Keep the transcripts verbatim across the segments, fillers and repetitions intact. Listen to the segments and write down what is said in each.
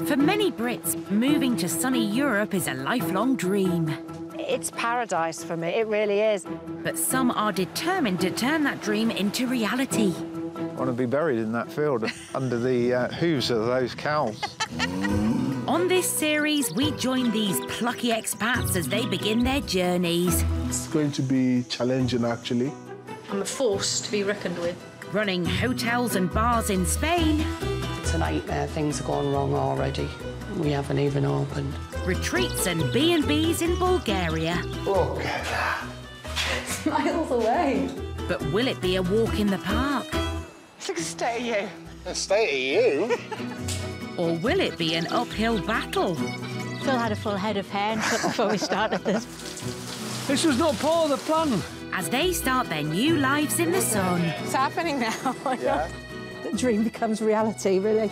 For many Brits, moving to sunny Europe is a lifelong dream. It's paradise for me, it really is. But some are determined to turn that dream into reality. I want to be buried in that field under the uh, hooves of those cows. On this series, we join these plucky expats as they begin their journeys. It's going to be challenging, actually. I'm a force to be reckoned with. Running hotels and bars in Spain. Tonight, uh, things have gone wrong already. We haven't even opened. Retreats and B and Bs in Bulgaria. Look at that. It's miles away. But will it be a walk in the park? It's like a stay you. A stay of you? Or will it be an uphill battle? Phil had a full head of hair before we started this. This was not part of the plan. As they start their new lives in the sun. It's happening now. Yeah. The dream becomes reality, really.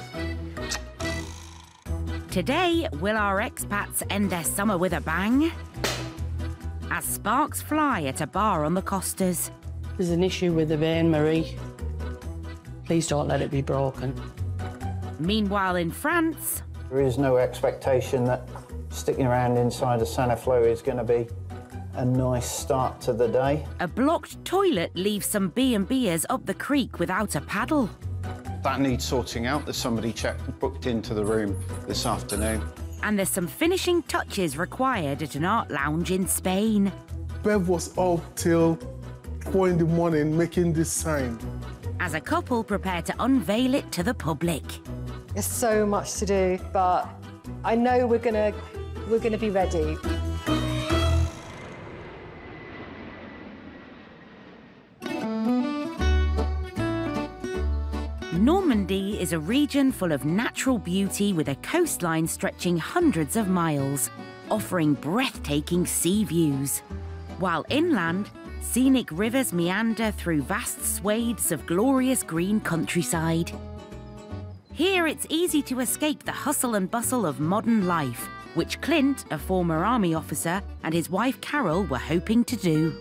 Today, will our expats end their summer with a bang? As sparks fly at a bar on the Costas. There's an issue with the Bain Marie. Please don't let it be broken. Meanwhile, in France... There is no expectation that sticking around inside a Santa Flo is going to be a nice start to the day. A blocked toilet leaves some B and Bers up the creek without a paddle. That needs sorting out. There's somebody checked, booked into the room this afternoon. And there's some finishing touches required at an art lounge in Spain. Bev was up till four in the morning making this sign. As a couple prepare to unveil it to the public. There's so much to do, but I know we're gonna we're gonna be ready. Normandy is a region full of natural beauty with a coastline stretching hundreds of miles, offering breathtaking sea views. While inland, scenic rivers meander through vast swathes of glorious green countryside. Here it's easy to escape the hustle and bustle of modern life, which Clint, a former army officer, and his wife Carol were hoping to do.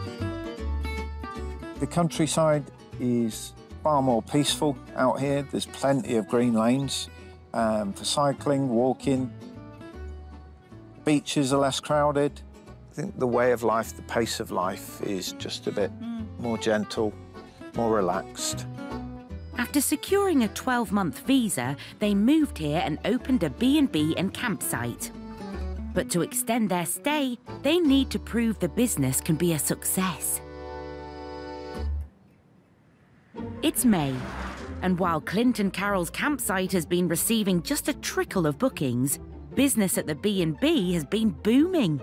The countryside is far more peaceful out here. There's plenty of green lanes um, for cycling, walking. Beaches are less crowded. I think the way of life, the pace of life is just a bit more gentle, more relaxed. After securing a twelve-month visa, they moved here and opened a B and B and campsite. But to extend their stay, they need to prove the business can be a success. It's May, and while Clint and Carol's campsite has been receiving just a trickle of bookings, business at the B and B has been booming.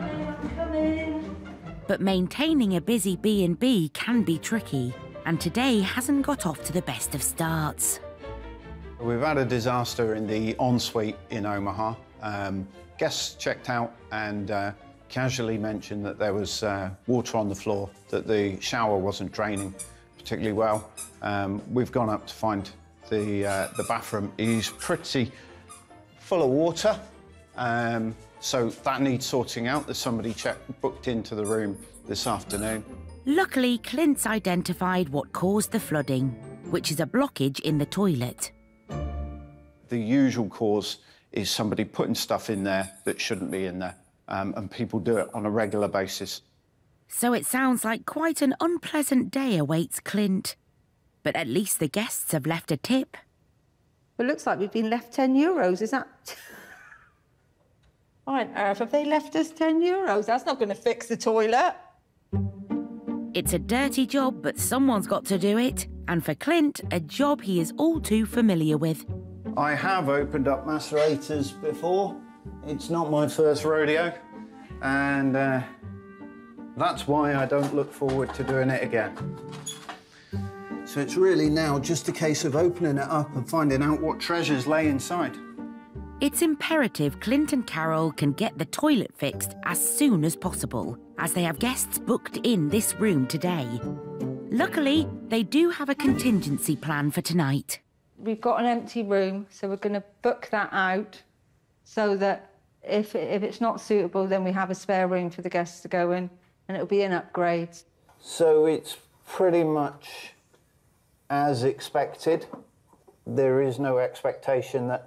But maintaining a busy B and B can be tricky, and today hasn't got off to the best of starts. We've had a disaster in the ensuite in Omaha. Um, guests checked out and uh, casually mentioned that there was uh, water on the floor, that the shower wasn't draining particularly well. Um, we've gone up to find the, uh, the bathroom is pretty full of water, um, so that needs sorting out. There's somebody checked, booked into the room this afternoon. Luckily, Clint's identified what caused the flooding, which is a blockage in the toilet. The usual cause is somebody putting stuff in there that shouldn't be in there, um, and people do it on a regular basis. So it sounds like quite an unpleasant day awaits Clint. But at least the guests have left a tip. It looks like we've been left ten euros, is that... Why on earth have they left us ten euros? That's not going to fix the toilet. It's a dirty job, but someone's got to do it. And for Clint, a job he is all too familiar with. I have opened up macerators before. It's not my first rodeo. And uh, that's why I don't look forward to doing it again. So it's really now just a case of opening it up and finding out what treasures lay inside. It's imperative Clint and Carol can get the toilet fixed as soon as possible, as they have guests booked in this room today. Luckily, they do have a contingency plan for tonight. We've got an empty room, so we're going to book that out so that if, if it's not suitable, then we have a spare room for the guests to go in, and it'll be an upgrade. So it's pretty much as expected. There is no expectation that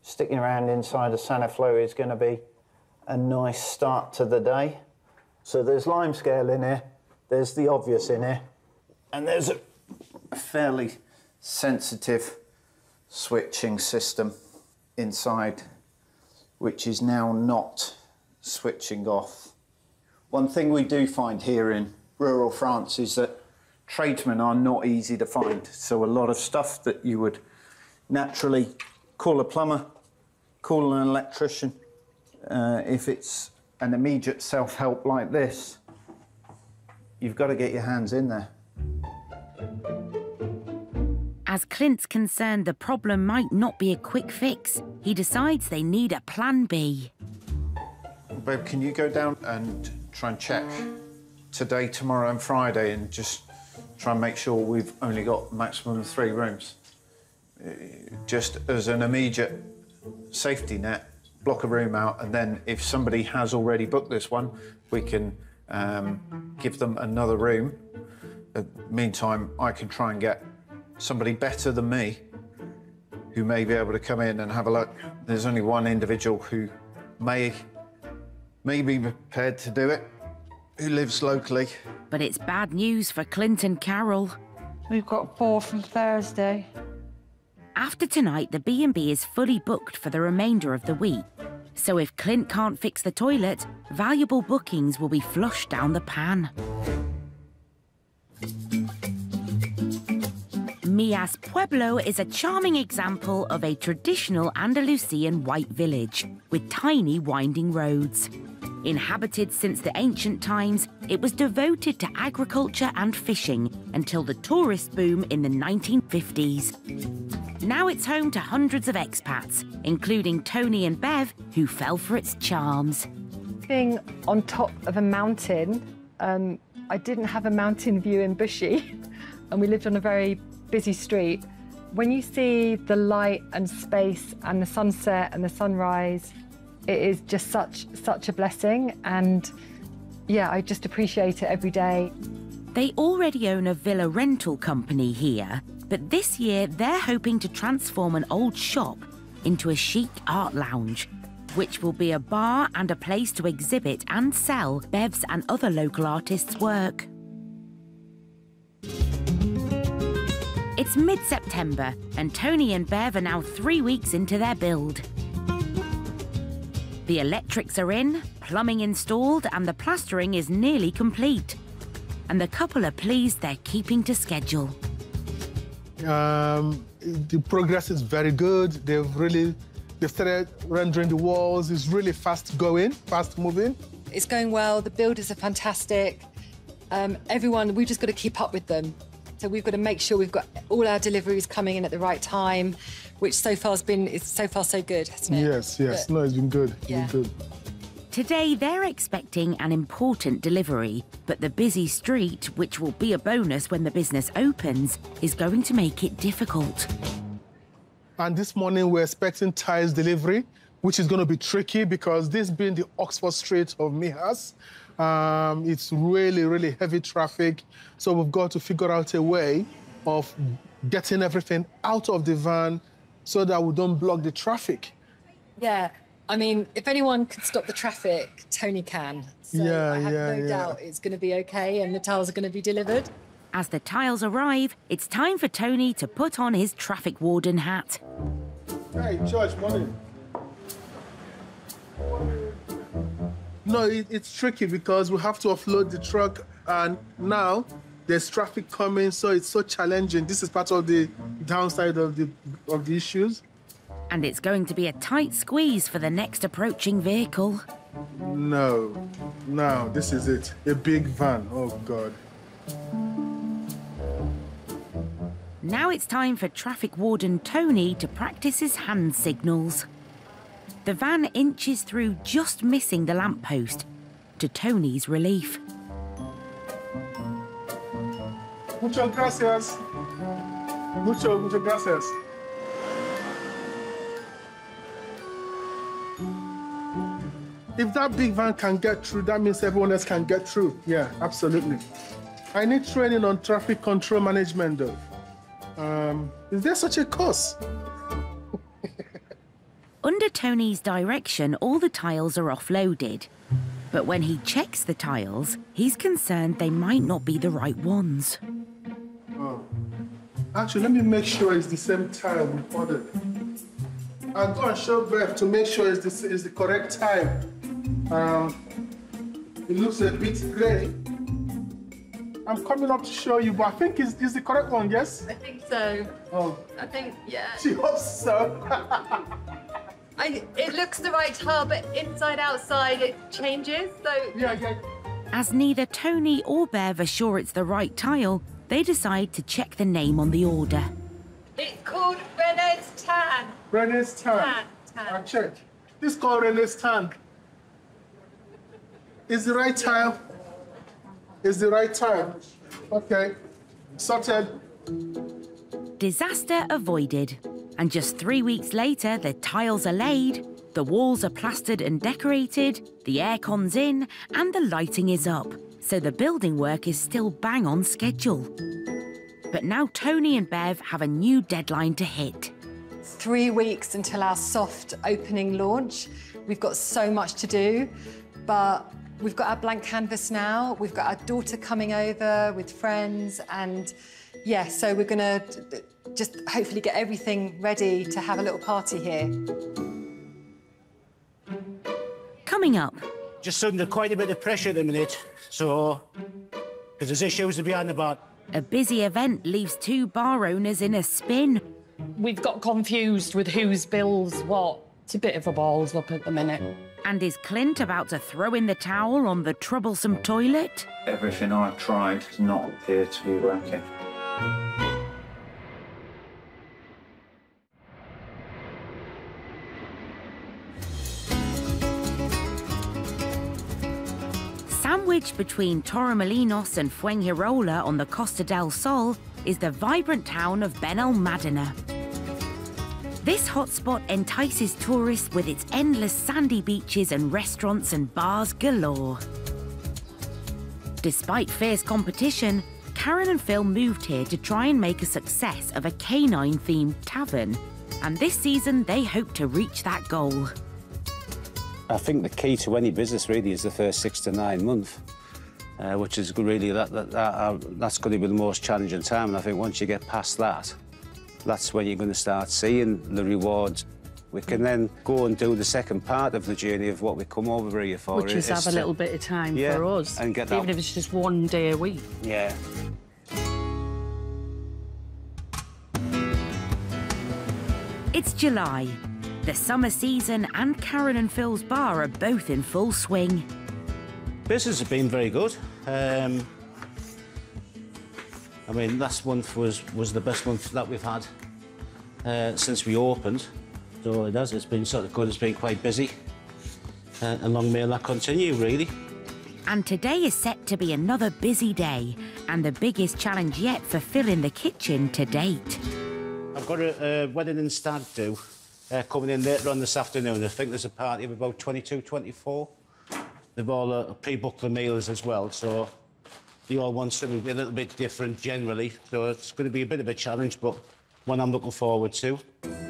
sticking around inside a Saniflo is going to be a nice start to the day. So there's limescale in here, there's the obvious in here, and there's a fairly sensitive switching system inside, which is now not switching off. One thing we do find here in rural France is that tradesmen are not easy to find. So a lot of stuff that you would naturally call a plumber, call an electrician, uh, if it's an immediate self-help like this, you've got to get your hands in there. As Clint's concerned the problem might not be a quick fix, he decides they need a plan B. Babe, can you go down and try and check today, tomorrow and Friday and just try and make sure we've only got maximum of three rooms? Just as an immediate safety net, block a room out, and then if somebody has already booked this one, we can um, give them another room. In the meantime, I can try and get somebody better than me who may be able to come in and have a look. There's only one individual who may, may be prepared to do it, who lives locally. But it's bad news for Clint and Carol. We've got four from Thursday. After tonight, the B and B is fully booked for the remainder of the week. So if Clint can't fix the toilet, valuable bookings will be flushed down the pan. Mias Pueblo is a charming example of a traditional Andalusian white village with tiny winding roads. Inhabited since the ancient times, it was devoted to agriculture and fishing until the tourist boom in the nineteen fifties. Now it's home to hundreds of expats, including Tony and Bev, who fell for its charms. Being on top of a mountain, um, I didn't have a mountain view in Bushy, and we lived on a very busy street. When you see the light and space and the sunset and the sunrise, it is just such, such a blessing. And yeah, I just appreciate it every day. They already own a villa rental company here, but this year they're hoping to transform an old shop into a chic art lounge, which will be a bar and a place to exhibit and sell Bev's and other local artists' work. It's mid-September, and Tony and Bev are now three weeks into their build. The electrics are in, plumbing installed, and the plastering is nearly complete. And the couple are pleased they're keeping to schedule. Um, the progress is very good. They've really, they've started rendering the walls. It's really fast going, fast moving. It's going well. The builders are fantastic. Um, everyone, we've just got to keep up with them. So we've got to make sure we've got all our deliveries coming in at the right time, which so far has been, it's so far so good, hasn't it? Yes, yes. But, no, it's been good. It's yeah. been good. Today, they're expecting an important delivery, but the busy street, which will be a bonus when the business opens, is going to make it difficult. And this morning, we're expecting tiles delivery, which is going to be tricky because this being the Oxford Street of Mias, um, it's really, really heavy traffic. So we've got to figure out a way of getting everything out of the van so that we don't block the traffic. Yeah. I mean, if anyone can stop the traffic, Tony can. So yeah, I have yeah, no yeah. doubt it's going to be OK and the tiles are going to be delivered. As the tiles arrive, it's time for Tony to put on his traffic warden hat. Hey, George, morning. No, it, it's tricky because we have to offload the truck and now there's traffic coming, so it's so challenging. This is part of the downside of the, of the issues. And it's going to be a tight squeeze for the next approaching vehicle. No, no, this is it. A big van, oh God. Now it's time for traffic warden Tony to practice his hand signals. The van inches through, just missing the lamppost, to Tony's relief. Muchas gracias. Mucho, muchas gracias. If that big van can get through, that means everyone else can get through. Yeah, absolutely. I need training on traffic control management, though. Um, is there such a course? Under Tony's direction, all the tiles are offloaded. But when he checks the tiles, he's concerned they might not be the right ones. Oh. Actually, let me make sure it's the same tile we ordered. I'll go and show Bev to make sure it's the, it's the correct tile. Um, it looks a bit grey. I'm coming up to show you, but I think it's, it's the correct one, yes? I think so. Oh. I think, yeah. She hopes so. I, it looks the right tile, but inside, outside, it changes, so... Yeah, yeah. As neither Tony or Bev are sure it's the right tile, they decide to check the name on the order. It's called Rene's Tan. Rene's Tan. Tan, tan. I checked. This is called Rene's Tan. Is the right tile? Is the right tile? Okay. Sorted. Disaster avoided. And just three weeks later, the tiles are laid, the walls are plastered and decorated, the aircon's in, and the lighting is up. So the building work is still bang on schedule. But now Tony and Bev have a new deadline to hit. Three weeks until our soft opening launch. We've got so much to do, but we've got our blank canvas now. We've got our daughter coming over with friends, and yeah, so we're gonna just hopefully get everything ready to have a little party here. Coming up. Just under quite a bit of pressure at the minute, so because there's issues to be on about. A busy event leaves two bar owners in a spin. We've got confused with whose bills what. It's a bit of a balls up at the minute. And is Clint about to throw in the towel on the troublesome toilet? Everything I've tried does not appear to be working. Sandwiched between Torremolinos and Fuengirola on the Costa del Sol is the vibrant town of Benalmádena. This hotspot entices tourists with its endless sandy beaches and restaurants and bars galore. Despite fierce competition, Karen and Phil moved here to try and make a success of a canine-themed tavern. And this season, they hope to reach that goal. I think the key to any business really is the first six to nine months, uh, which is really, that, that, that uh, that's going to be the most challenging time. And I think once you get past that, that's when you're going to start seeing the rewards. We can then go and do the second part of the journey of what we come over here for. Which is, is have a little bit of time yeah, for us, and get that. Even if it's just one day a week. Yeah. It's July. The summer season and Karen and Phil's bar are both in full swing. Business has been very good. Um, I mean, last month was, was the best month that we've had uh, since we opened. So it has, it's been sort of good, it's been quite busy. Uh, and long may that continue, really. And today is set to be another busy day, and the biggest challenge yet for Phil in the kitchen to date. I've got a, a wedding and stag do. Uh, coming in later on this afternoon. I think there's a party of about twenty-two, twenty-four. They've all uh, pre-booked the meals as well, so they all want something a little bit different generally. So it's going to be a bit of a challenge, but one I'm looking forward to.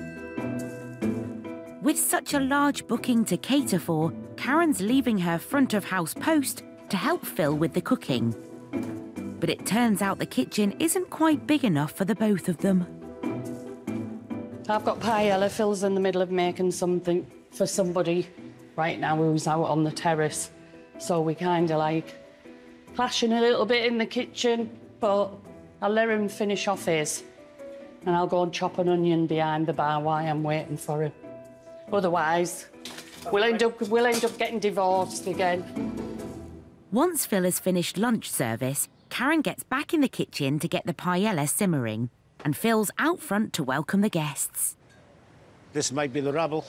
With such a large booking to cater for, Karen's leaving her front-of-house post to help Phil with the cooking. But it turns out the kitchen isn't quite big enough for the both of them. I've got paella. Phil's in the middle of making something for somebody right now who's out on the terrace. So we kind of like clashing a little bit in the kitchen, but I'll let him finish off his. And I'll go and chop an onion behind the bar while I'm waiting for him. Otherwise, we'll end up, we'll end up getting divorced again. Once Phil has finished lunch service, Karen gets back in the kitchen to get the paella simmering. And Phil's out front to welcome the guests. This might be the rabble.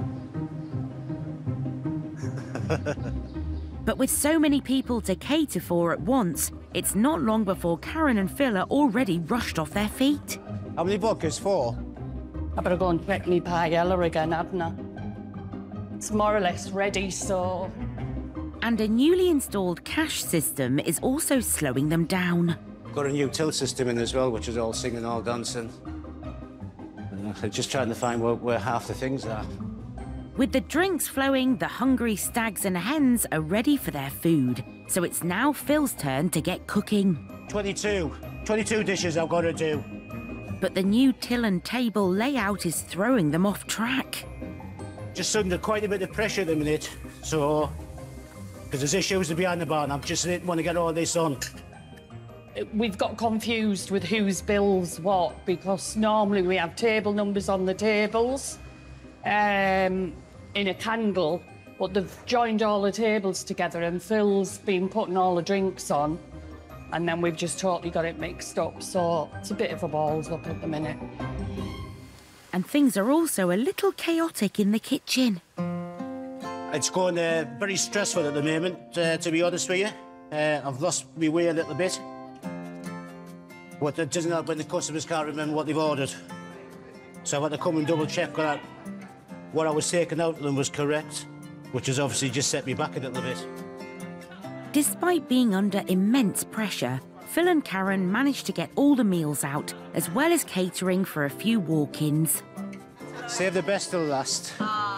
But with so many people to cater for at once, it's not long before Karen and Phil are already rushed off their feet. How many vodkas for? I better go and check me paella again, hadn't I? It's more or less ready, so... And a newly installed cash system is also slowing them down. Got a new till system in as well, which is all singing, all dancing. Uh, just trying to find where, where half the things are. With the drinks flowing, the hungry stags and hens are ready for their food. So it's now Phil's turn to get cooking. twenty-two. twenty-two dishes I've got to do. But the new till and table layout is throwing them off track. Just under quite a bit of pressure at the minute, so... Because there's issues behind the barn, I just didn't want to get all this on. We've got confused with whose bill's what, because normally we have table numbers on the tables um, in a candle, but they've joined all the tables together and Phil's been putting all the drinks on, and then we've just totally got it mixed up, so it's a bit of a balls up at the minute. And things are also a little chaotic in the kitchen. It's going uh, very stressful at the moment, uh, to be honest with you. Uh, I've lost my way a little bit. What it doesn't help when the customers can't remember what they've ordered. So I've had to come and double check that what I was taking out of them was correct, which has obviously just set me back a little bit. Despite being under immense pressure, Phil and Karen managed to get all the meals out, as well as catering for a few walk-ins. Save the best till last.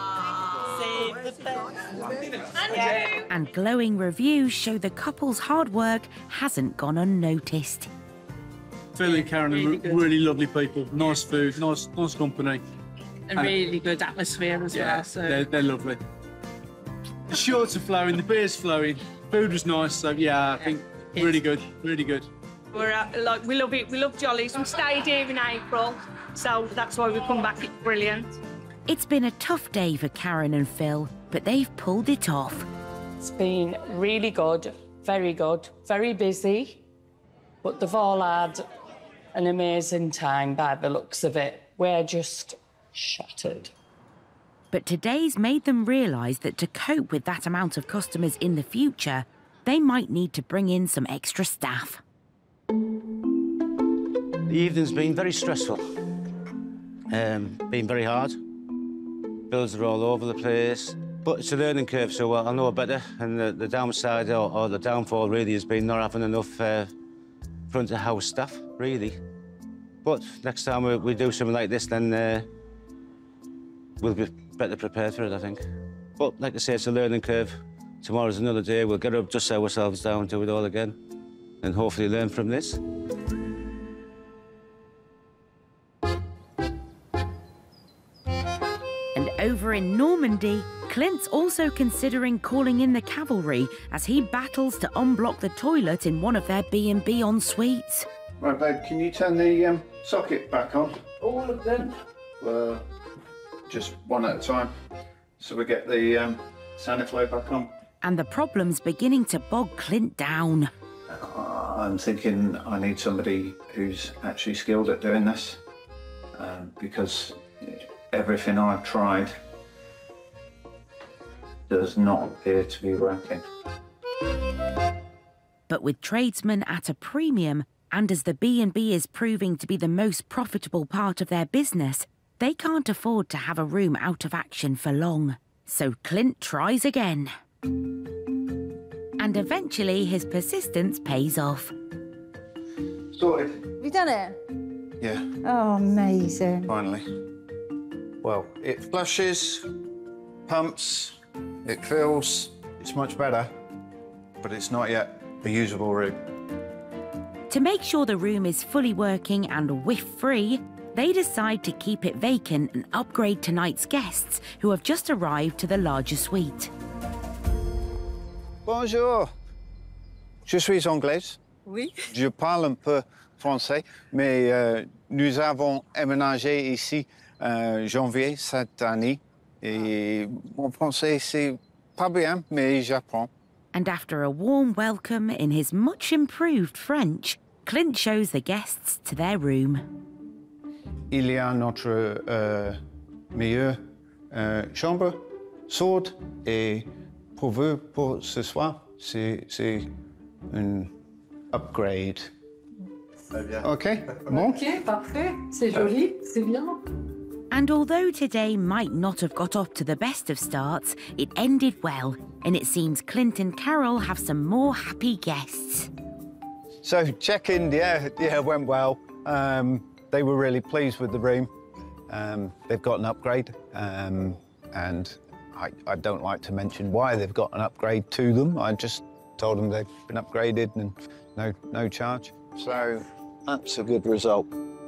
Save the best. Yeah. And glowing reviews show the couple's hard work hasn't gone unnoticed. Phil and Karen are really, really lovely people. Nice food, nice, nice company. A really good atmosphere as yeah, well. So they're, they're lovely. The shorts are flowing, the beer's flowing. Food was nice, so yeah, I think yeah, really good, really good. We're uh, like we love it. We love Jollies. We stayed here in April, so that's why we come back. It's brilliant. It's been a tough day for Karen and Phil, but they've pulled it off. It's been really good, very good, very busy, but they've all had an amazing time by the looks of it. We're just shattered. But today's made them realise that to cope with that amount of customers in the future, they might need to bring in some extra staff. The evening's been very stressful. Um, been very hard. Bills are all over the place. But it's a learning curve, so I know better. And the, the downside or, or the downfall really has been not having enough uh, front of house staff, really. But next time we, we do something like this, then uh, we'll be better prepared for it, I think. But like I say, it's a learning curve. Tomorrow's another day. We'll get up, dust ourselves down, do it all again, and hopefully learn from this. And over in Normandy, Clint's also considering calling in the cavalry as he battles to unblock the toilet in one of their B and B en suites. Right, babe, can you turn the um, socket back on? All of them? Uh, just one at a time, so we get the um, Saniflow back on. And the problem's beginning to bog Clint down. Uh, I'm thinking I need somebody who's actually skilled at doing this, um, because everything I've tried does not appear to be working. But with tradesmen at a premium, and as the B and B is proving to be the most profitable part of their business, they can't afford to have a room out of action for long. So Clint tries again. And eventually his persistence pays off. Sorted. Have you done it? Yeah. Oh, amazing. Finally. Well, it flushes, pumps, it fills. It's much better, but it's not yet a usable room. To make sure the room is fully working and whiff-free, they decide to keep it vacant and upgrade tonight's guests who have just arrived to the larger suite. Bonjour. Je suis anglaise. Oui. Je parle un peu français, mais euh, nous avons emménagé ici en janvier cette année. Et mon français, c'est pas bien, mais j'apprends. And after a warm welcome in his much improved French, Clint shows the guests to their room. Il y a notre euh, meilleure euh, chambre, sourde et pourvue pour ce soir. C'est un upgrade. OK, bon. OK, parfait. C'est joli, c'est bien. And although today might not have got off to the best of starts, it ended well, and it seems Clint and Carol have some more happy guests. So check-in, yeah, yeah, went well. Um, they were really pleased with the room. Um, they've got an upgrade, um, and I, I don't like to mention why they've got an upgrade to them. I just told them they've been upgraded and no, no charge. So that's a good result.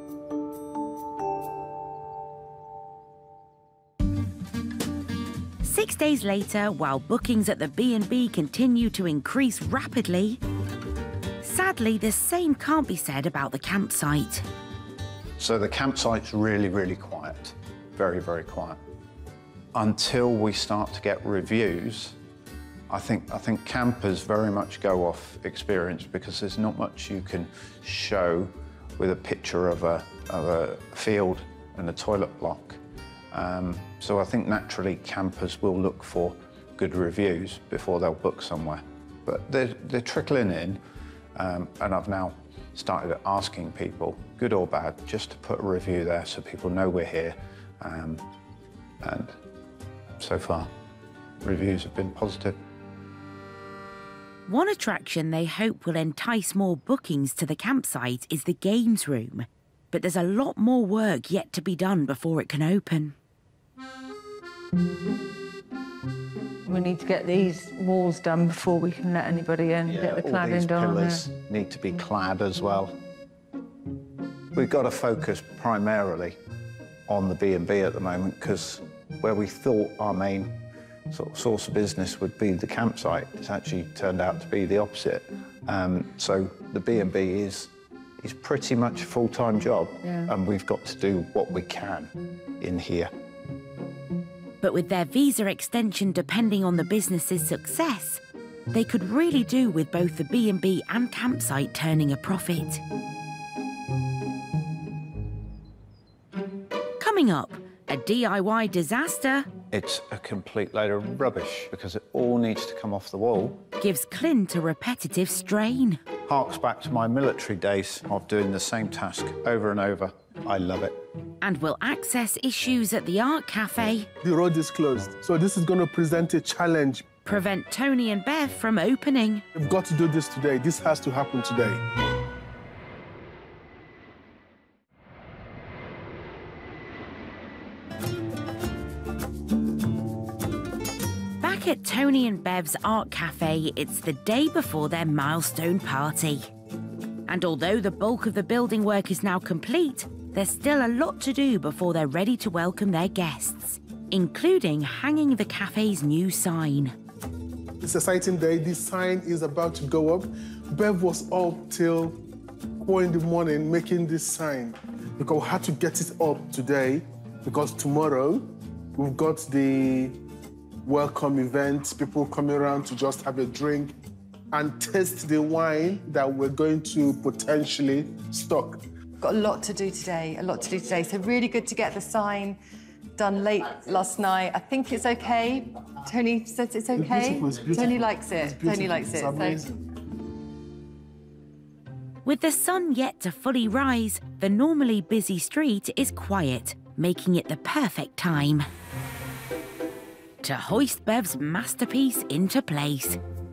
Six days later, while bookings at the B and B continue to increase rapidly, sadly, the same can't be said about the campsite. So the campsite's really, really quiet. Very, very quiet. Until we start to get reviews, I think, I think campers very much go off experience because there's not much you can show with a picture of a, of a field and a toilet block. Um, so I think naturally campers will look for good reviews before they'll book somewhere. But they're, they're trickling in, um, and I've now started asking people, good or bad, just to put a review there so people know we're here. Um, and so far, reviews have been positive. One attraction they hope will entice more bookings to the campsite is the games room. But there's a lot more work yet to be done before it can open. We need to get these walls done before we can let anybody in, Yeah, get the all cladding these done. pillars need to be clad as well. We've got to focus primarily on the B and B at the moment because where we thought our main sort of source of business would be the campsite, it's actually turned out to be the opposite. Um, so the B and B is is pretty much a full-time job, Yeah. and we've got to do what we can in here. But with their visa extension depending on the business's success, they could really do with both the B and B and campsite turning a profit. Coming up, a D I Y disaster It's a complete load of rubbish because it all needs to come off the wall. gives Clint a repetitive strain. Harks back to my military days of doing the same task over and over. I love it. And will access issues at the art cafe The road is closed, so this is going to present a challenge. prevent Tony and Bev from opening? We've got to do this today. This has to happen today. Back at Tony and Bev's art cafe, it's the day before their milestone party. And although the bulk of the building work is now complete, there's still a lot to do before they're ready to welcome their guests, including hanging the cafe's new sign. It's an exciting day. This sign is about to go up. Bev was up till four in the morning making this sign because we had to get it up today because tomorrow we've got the welcome event, people coming around to just have a drink and taste the wine that we're going to potentially stock. Got a lot to do today, a lot to do today. So really good to get the sign done late last night. I think it's okay. Tony says it's okay. beautiful, it's beautiful. Tony likes it. It's beautiful, Tony likes it's it. So- amazing. With the sun yet to fully rise, the normally busy street is quiet, making it the perfect time to hoist Bev's masterpiece into place.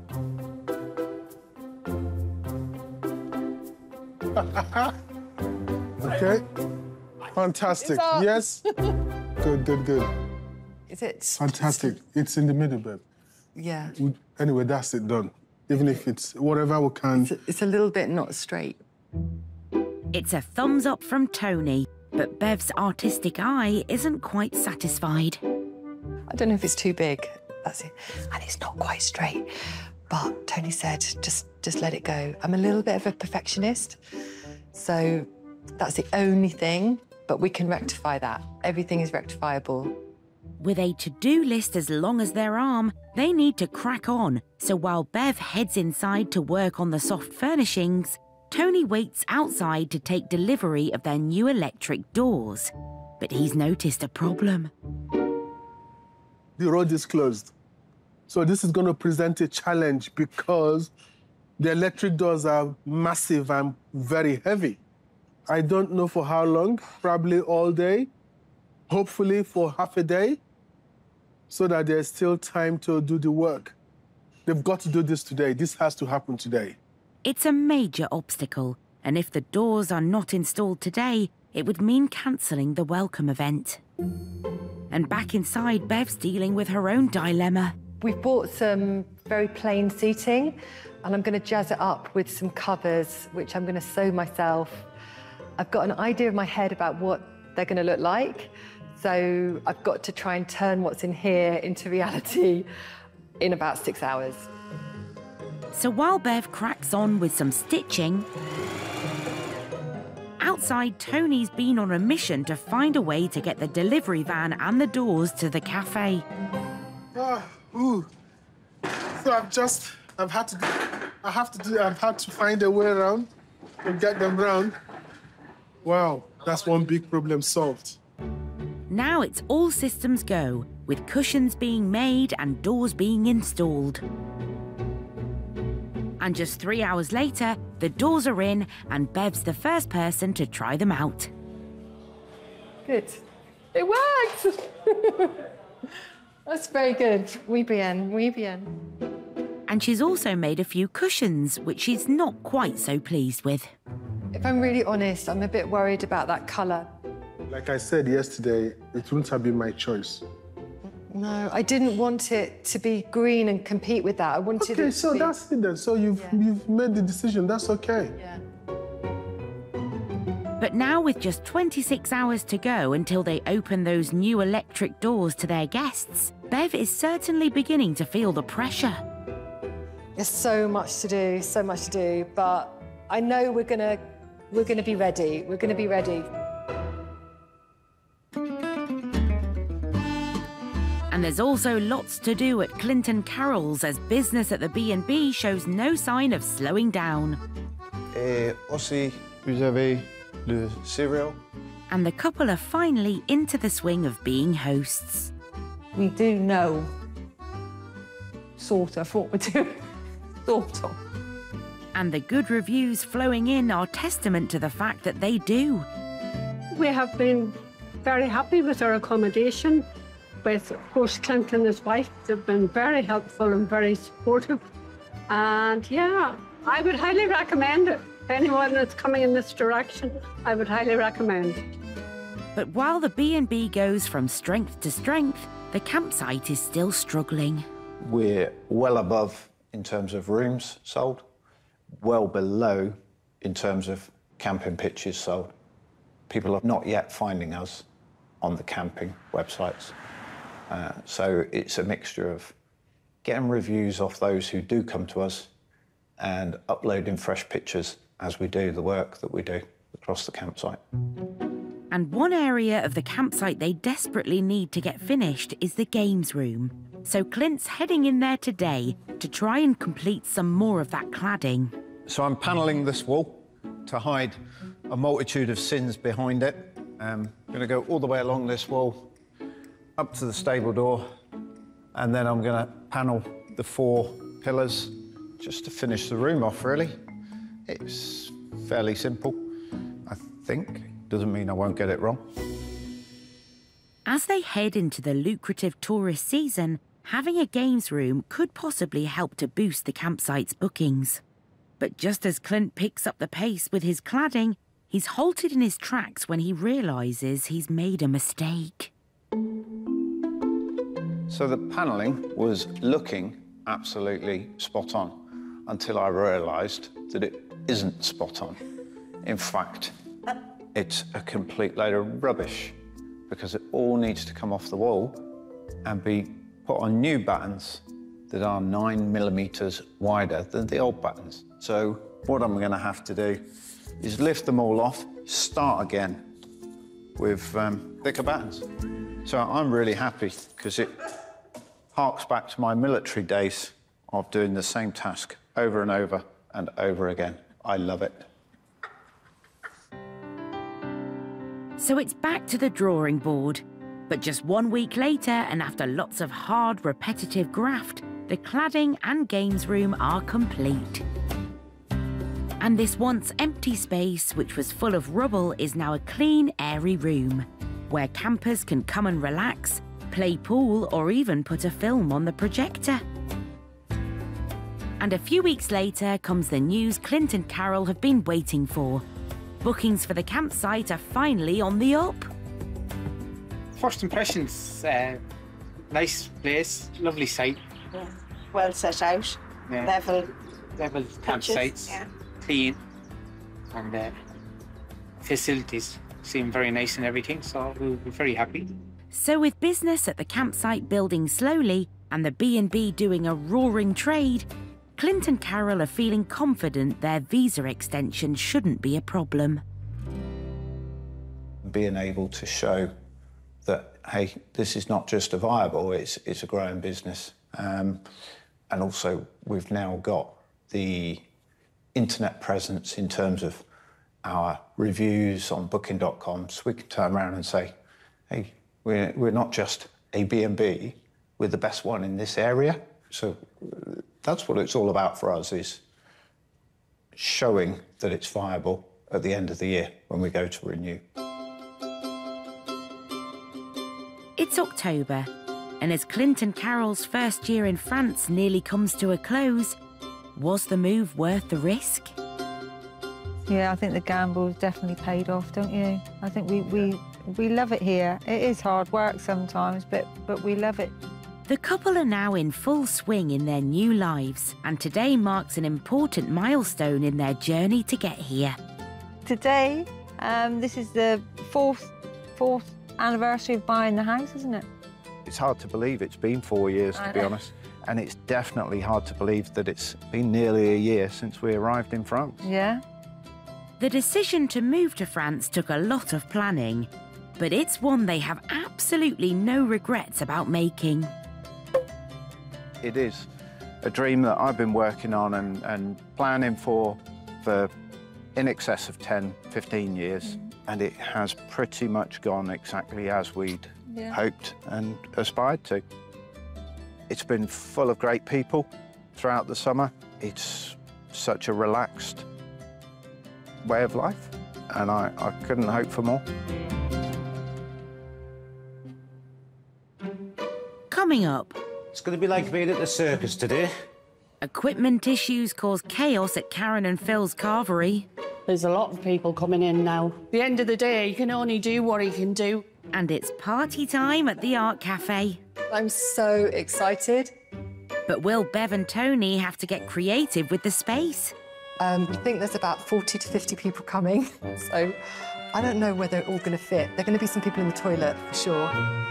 Okay, fantastic. It's up. Yes? Good, good, good. Is it? Fantastic. It's in the middle, Bev. Yeah. We- Anyway, that's it done. Even if it's whatever we can. It's a, it's a little bit not straight. It's a thumbs up from Tony, but Bev's artistic eye isn't quite satisfied. I don't know if it's too big. That's it. And it's not quite straight. But Tony said, just, just let it go. I'm a little bit of a perfectionist. So that's the only thing, but we can rectify that. Everything is rectifiable. With a to-do list as long as their arm, they need to crack on. So while Bev heads inside to work on the soft furnishings, Tony waits outside to take delivery of their new electric doors. But he's noticed a problem. The road is closed. So this is going to present a challenge because the electric doors are massive and very heavy. I don't know for how long, probably all day, hopefully for half a day, so that there's still time to do the work. They've got to do this today. This has to happen today. It's a major obstacle, and if the doors are not installed today, it would mean cancelling the welcome event. And back inside, Bev's dealing with her own dilemma. We've bought some very plain seating, and I'm going to jazz it up with some covers, which I'm going to sew myself. I've got an idea in my head about what they're going to look like, so I've got to try and turn what's in here into reality in about six hours. So while Bev cracks on with some stitching, outside, Tony's been on a mission to find a way to get the delivery van and the doors to the cafe. Ah, ooh. So I've just, I've had to, do, I have to do, I've had to find a way around to get them round. Wow, that's one big problem solved. Now it's all systems go, with cushions being made and doors being installed. And just three hours later, the doors are in and Bev's the first person to try them out. Good. It worked! That's very good. Muy bien, muy bien. And she's also made a few cushions, which she's not quite so pleased with. If I'm really honest, I'm a bit worried about that colour. Like I said yesterday, it wouldn't have been my choice. No, I didn't want it to be green and compete with that. I wanted okay, it to so be... that's it then. So you've, yeah. you've made the decision. That's okay. Yeah. But now with just twenty-six hours to go until they open those new electric doors to their guests, Bev is certainly beginning to feel the pressure. There's so much to do, so much to do, but I know we're gonna, we're gonna be ready. We're gonna be ready. And there's also lots to do at Clint and Carol's as business at the B and B shows no sign of slowing down. Et aussi, vous avez le cereal. And the couple are finally into the swing of being hosts. We do know, sort of, what we're doing. Sort of. And the good reviews flowing in are testament to the fact that they do. We have been very happy with our accommodation. With, of course, Clint and his wife, they've been very helpful and very supportive. And yeah, I would highly recommend it. Anyone that's coming in this direction, I would highly recommend. But while the B and B goes from strength to strength, the campsite is still struggling. We're well above in terms of rooms sold, well below in terms of camping pitches sold. People are not yet finding us on the camping websites. Uh, so it's a mixture of getting reviews off those who do come to us and uploading fresh pictures as we do the work that we do across the campsite. And one area of the campsite they desperately need to get finished is the games room. So Clint's heading in there today to try and complete some more of that cladding. So I'm panelling this wall to hide a multitude of sins behind it. Um, I'm going to go all the way along this wall, up to the stable door, and then I'm going to panel the four pillars just to finish the room off, really. It's fairly simple, I think. Doesn't mean I won't get it wrong. As they head into the lucrative tourist season, having a games room could possibly help to boost the campsite's bookings. But just as Clint picks up the pace with his cladding, he's halted in his tracks when he realises he's made a mistake. So the panelling was looking absolutely spot on until I realised that it isn't spot on. In fact, it's a complete load of rubbish because it all needs to come off the wall and be put on new battens that are nine millimetres wider than the old battens. So what I'm going to have to do is lift them all off, start again with um, thicker battens. So I'm really happy because it harks back to my military days of doing the same task over and over and over again. I love it. So it's back to the drawing board. But just one week later, and after lots of hard, repetitive graft, the cladding and games room are complete. And this once empty space, which was full of rubble, is now a clean, airy room, where campers can come and relax, play pool, or even put a film on the projector. And a few weeks later comes the news Clint and Carol have been waiting for. bookings for the campsite are finally on the up. First impressions, uh, nice place, lovely site. Yeah. Well set out, Yeah. level. Level campsites, Yeah. clean, and uh, facilities seem very nice and everything, so we're we're very happy. So with business at the campsite building slowly and the B and B doing a roaring trade, Clint and Carol are feeling confident their visa extension shouldn't be a problem. Being able to show that, hey, this is not just a viable, it's, it's a growing business. Um, and also, we've now got the internet presence in terms of our reviews on booking dot com, so we can turn around and say, hey, we're, we're not just a B and B, we're the best one in this area. So that's what it's all about for us, is showing that it's viable at the end of the year when we go to renew. It's October, and as Clint and Carol's first year in France nearly comes to a close, was the move worth the risk? Yeah, I think the gamble's definitely paid off, don't you? I think we, we, we love it here. It is hard work sometimes, but, but we love it. The couple are now in full swing in their new lives, and today marks an important milestone in their journey to get here. Today, um, this is the fourth, fourth anniversary of buying the house, isn't it? It's hard to believe it's been four years, to be honest. And it's definitely hard to believe that it's been nearly a year since we arrived in France. Yeah. The decision to move to France took a lot of planning, but it's one they have absolutely no regrets about making. It is a dream that I've been working on and, and planning for for in excess of ten, fifteen years. Mm. And it has pretty much gone exactly as we'd Yeah. hoped and aspired to. It's been full of great people throughout the summer. It's such a relaxed way of life, and I, I couldn't hope for more. Coming up, It's going to be like being at the circus today. equipment issues cause chaos at Karen and Phil's carvery. There's a lot of people coming in now. At the end of the day, you can only do what you can do. And it's party time at the Art Cafe. I'm so excited. But will Bev and Tony have to get creative with the space? Um, I think there's about forty to fifty people coming, so I don't know where they're all going to fit. There are going to be some people in the toilet, for sure.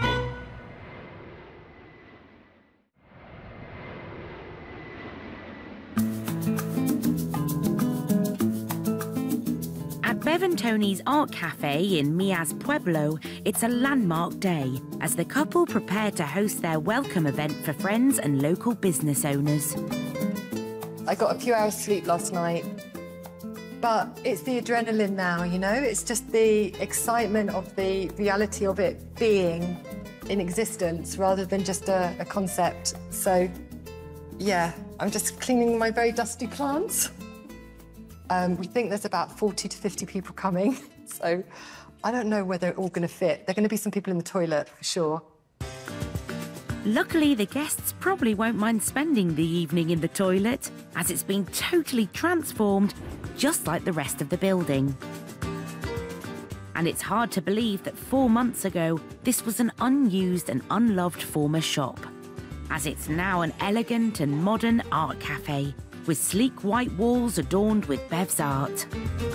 At Bev and Tony's Art Cafe in Mias Pueblo, it's a landmark day as the couple prepare to host their welcome event for friends and local business owners. I got a few hours sleep last night, but it's the adrenaline now, you know? It's just the excitement of the reality of it being in existence rather than just a, a concept. So, yeah, I'm just cleaning my very dusty plants. Um, we think there's about forty to fifty people coming, so I don't know where they're all going to fit. There are going to be some people in the toilet, for sure. Luckily, the guests probably won't mind spending the evening in the toilet, as it's been totally transformed, just like the rest of the building. And it's hard to believe that four months ago, this was an unused and unloved former shop, as it's now an elegant and modern art cafe, with sleek white walls adorned with Bev's art.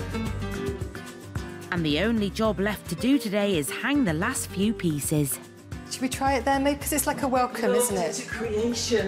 And the only job left to do today is hang the last few pieces. Should we try it there, maybe? Because it's like a welcome, isn't it? It's a creation.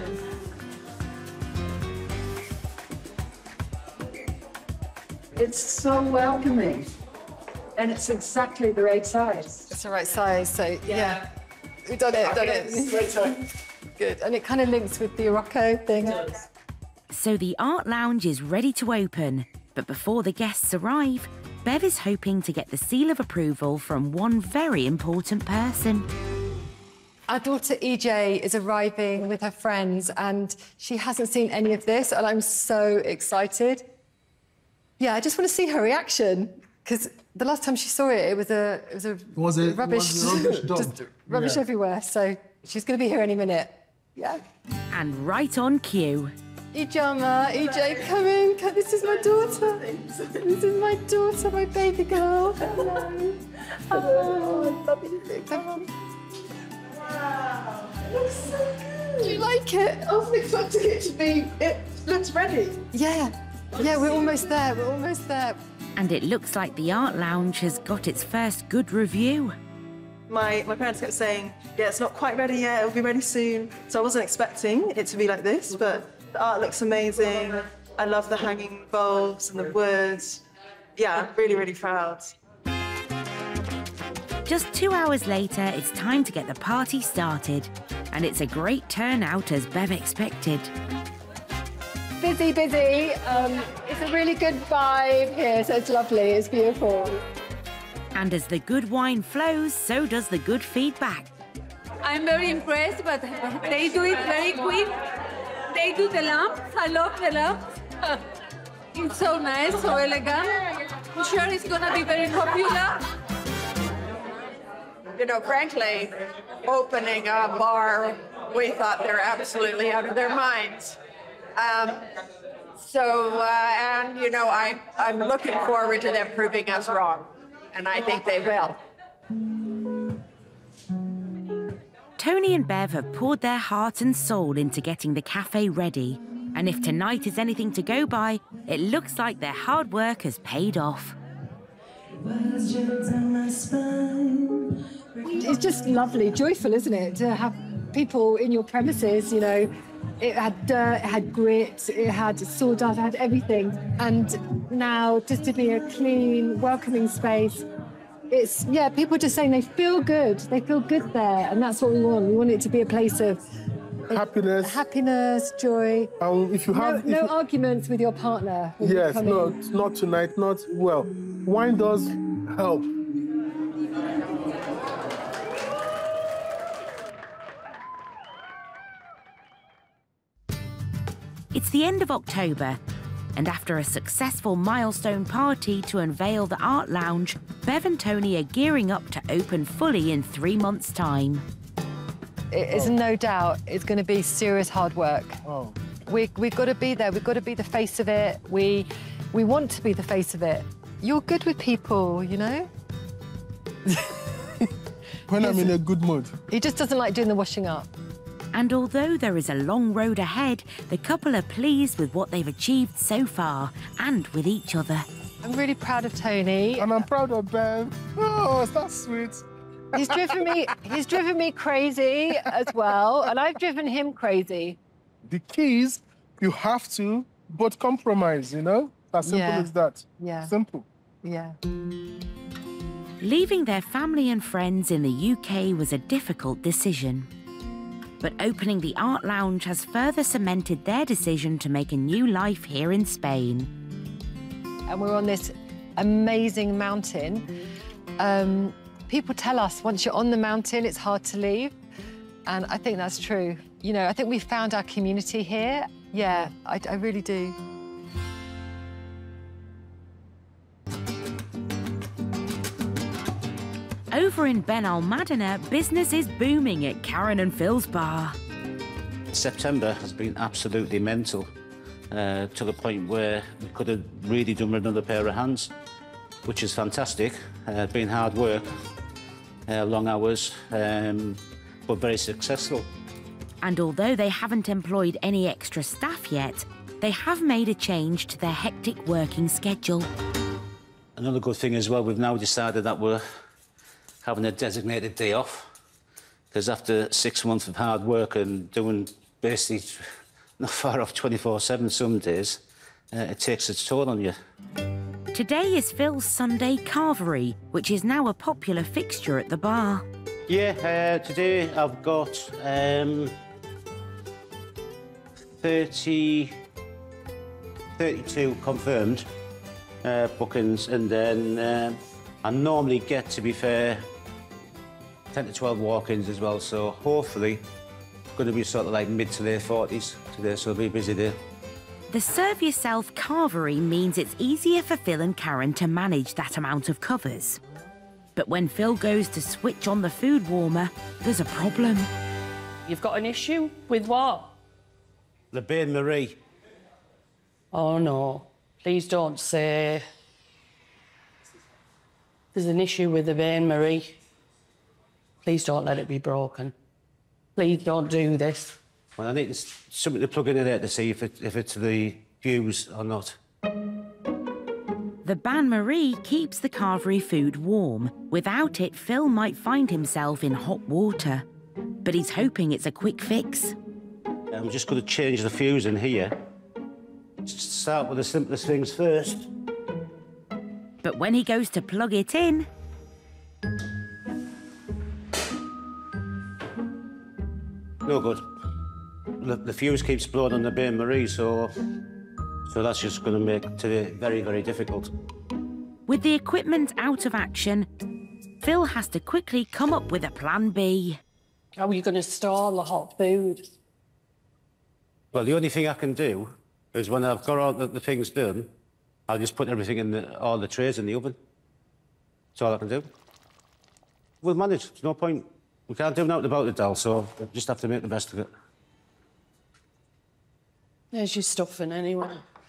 It's so welcoming. And it's exactly the right size. It's the right size, so yeah. We've done it, done it. Yes, right time. Good, and it kind of links with the Morocco thing. It does. So the art lounge is ready to open, but before the guests arrive, Bev is hoping to get the seal of approval from one very important person. Our daughter E J is arriving with her friends and she hasn't seen any of this and I'm so excited. Yeah, I just want to see her reaction because the last time she saw it, it was a it was a Was it rubbish, was a rubbish dump? just rubbish Yeah. everywhere. So she's going to be here any minute. Yeah. And right on cue. Ijama, E J, come in. Come- This is my daughter. This is my daughter, my baby girl. Hello. Hello. Love you. Come on. Wow. Looks so good. Do you like it? I wasn't expecting it to be. It looks ready. Yeah. Yeah, we're almost there. We're almost there. And it looks like the Art Lounge has got its first good review. My, my parents kept saying, yeah, it's not quite ready yet, it'll be ready soon. So I wasn't expecting it to be like this, but the art looks amazing. I love the hanging bulbs and the words. Yeah, I'm really, really proud. Just two hours later, it's time to get the party started. And it's a great turnout as Bev expected. Busy, busy. Um, it's a really good vibe here, so it's lovely. It's beautiful. And as the good wine flows, so does the good feedback. I'm very impressed, but they do it very quick. They do the lamps. I love the lamps. It's so nice, so elegant. I'm sure it's going to be very popular. You know, frankly, opening a bar, we thought they're absolutely out of their minds. Um, so, uh, and, you know, I, I'm looking forward to them proving us wrong. And I think they will. Tony and Bev have poured their heart and soul into getting the cafe ready. And if tonight is anything to go by, it looks like their hard work has paid off. It's just lovely, joyful, isn't it, to have people in your premises, you know. It had dirt, it had grit, it had sawdust, it had everything. And now, just to be a clean, welcoming space, it's, yeah, people just saying they feel good. They feel good there, and that's what we want. We want it to be a place of happiness, happiness, joy. Um, if you have, no, if no you, arguments with your partner. when you yes, come no, in. not tonight, not well. Wine does help. It's the end of October, and after a successful milestone party to unveil the Art Lounge, Bev and Tony are gearing up to open fully in three months' time. It's no doubt it's going to be serious hard work. Oh. We, we've got to be there. We've got to be the face of it. We, we want to be the face of it. You're good with people, you know? When I'm in a good mood. He just doesn't like doing the washing up. And although there is a long road ahead, the couple are pleased with what they've achieved so far and with each other. I'm really proud of Tony. And I'm proud of Bev. Oh, that's sweet. He's driven me, he's driven me crazy as well, and I've driven him crazy. The keys, you have to, but compromise, you know? As simple Yeah. as that. Yeah. Simple. Yeah. Leaving their family and friends in the U K was a difficult decision. But opening the Art Lounge has further cemented their decision to make a new life here in Spain. And we're on this amazing mountain. Um, people tell us once you're on the mountain, it's hard to leave. And I think that's true. You know, I think we found our community here. Yeah, I, I really do. Over in Benalmádena, business is booming at Karen and Phil's bar. September has been absolutely mental, uh, to the point where we could have really done with another pair of hands, which is fantastic. Uh, been hard work, uh, long hours, um, but very successful. And although they haven't employed any extra staff yet, they have made a change to their hectic working schedule. Another good thing as well, we've now decided that we're having a designated day off, because after six months of hard work and doing basically not far off twenty-four seven some days, uh, it takes its toll on you. Today is Phil's Sunday Carvery, which is now a popular fixture at the bar. Yeah, uh, today I've got um, thirty, thirty-two confirmed uh, bookings, and then um, I normally get, to be fair, ten to twelve walk-ins as well, so hopefully going to be sort of like mid to late forties today, so it'll be a busy day. The serve yourself carvery means it's easier for Phil and Karen to manage that amount of covers. But when Phil goes to switch on the food warmer, there's a problem. You've got an issue with what? The Bain Marie. Oh, no. Please don't say there's an issue with the bain-marie. Please don't let it be broken. Please don't do this. Well, I need s- something to plug into there to see if, it, if it's the fuse or not. The bain-marie keeps the carvery food warm. Without it, Phil might find himself in hot water. But he's hoping it's a quick fix. I'm just going to change the fuse in here. Just start with the simplest things first. But when he goes to plug it in... No good. The, the fuse keeps blowing on the bain-marie, so... So that's just going to make today very, very difficult. With the equipment out of action, Phil has to quickly come up with a plan B. How are you going to store the hot food? Well, the only thing I can do is when I've got all the, the things done, I'll just put everything in the, all the trays in the oven. That's all I can do. We'll manage. There's no point. We can't do nothing about it, Dal, so we'll just have to make the best of it. There's your stuffing anyway.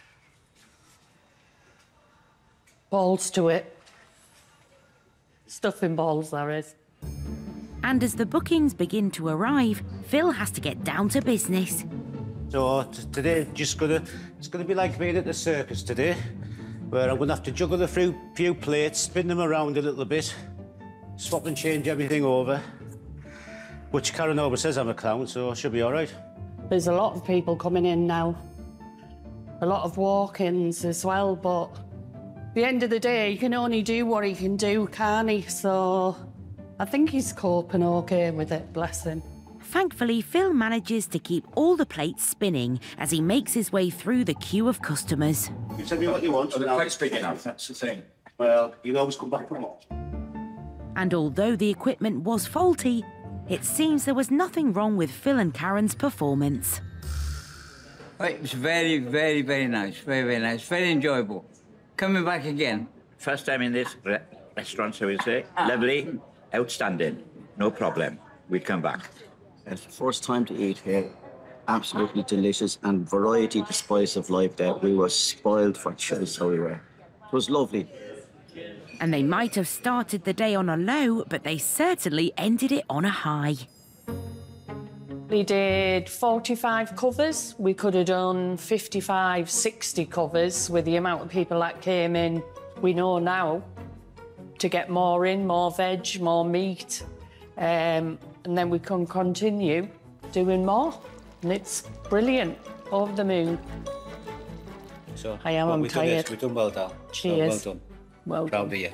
Balls to it. Stuffing balls, there is. And as the bookings begin to arrive, Phil has to get down to business. So t today, just gonna, it's gonna be like being at the circus today, where I'm gonna have to juggle a few, few plates, spin them around a little bit, swap and change everything over. Which Karen over says I'm a clown, so I should be all right. There's a lot of people coming in now. A lot of walk-ins as well, but at the end of the day, he can only do what he can do, can't he? So I think he's coping okay with it, bless him. Thankfully, Phil manages to keep all the plates spinning as he makes his way through the queue of customers. You tell me what you want. Oh, the plate's big enough, that's the thing. Well, you always come back for more. And although the equipment was faulty, it seems there was nothing wrong with Phil and Karen's performance. It was very, very, very nice. Very, very nice. Very enjoyable. Coming back again. First time in this re restaurant, so we say. Lovely, outstanding, no problem. We'd come back. It's the first time to eat here. Absolutely delicious and variety, the spice of life there. We were spoiled for choice, how we were. It was lovely. And they might have started the day on a low, but they certainly ended it on a high. We did forty-five covers. We could have done fifty-five, sixty covers with the amount of people that came in. We know now to get more in, more veg, more meat. Um, and then we can continue doing more. And it's brilliant. Over the moon. So, I am, what I'm we've done tired. is we've done well, Dal. Cheers. So well done. Well Proud done. of you.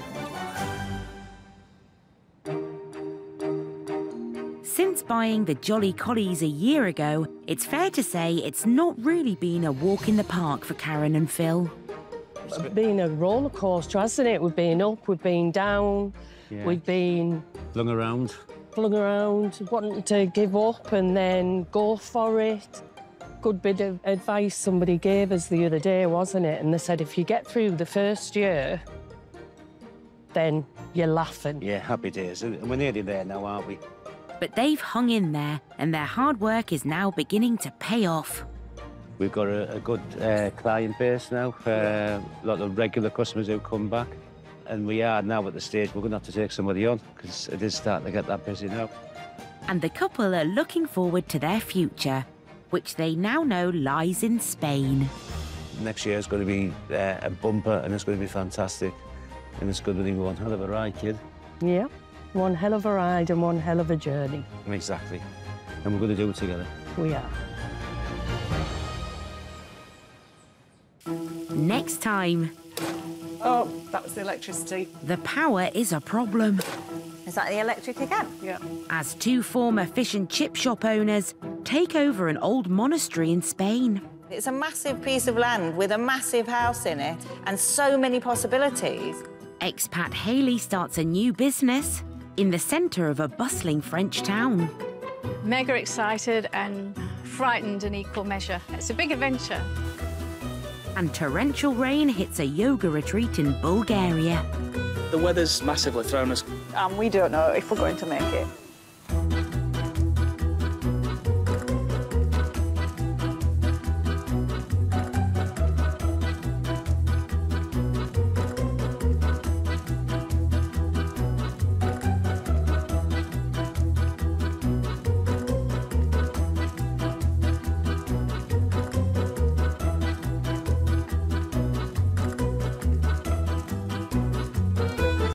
Since buying the Jolly Collies a year ago, it's fair to say it's not really been a walk in the park for Karen and Phil. It's been a roller coaster, hasn't it? We've been up, we've been down, Yeah. we've been Flung around. flung around, wanting to give up and then go for it. Good bit of advice somebody gave us the other day, wasn't it? And they said if you get through the first year, then you're laughing. Yeah, happy days. And we're nearly there now, aren't we? But they've hung in there, and their hard work is now beginning to pay off. We've got a, a good uh, client base now, uh, a lot of regular customers who come back. And we are now at the stage we're going to have to take somebody on, because it is starting to get that busy now. And the couple are looking forward to their future, which they now know lies in Spain. Next year is going to be uh, a bumper, and it's going to be fantastic. And it's going to be one hell of a ride, kid. Yeah, one hell of a ride and one hell of a journey. Exactly. And we're going to do it together. We are. Next time, Oh, that was the electricity. the power is a problem. Is that the electric again? Yeah. As two former fish and chip shop owners take over an old monastery in Spain. It's a massive piece of land with a massive house in it and so many possibilities. Expat Hayley starts a new business in the centre of a bustling French town. Mega excited and frightened in equal measure. It's a big adventure. And torrential rain hits a yoga retreat in Bulgaria. The weather's massively thrown us. And we don't know if we're going to make it.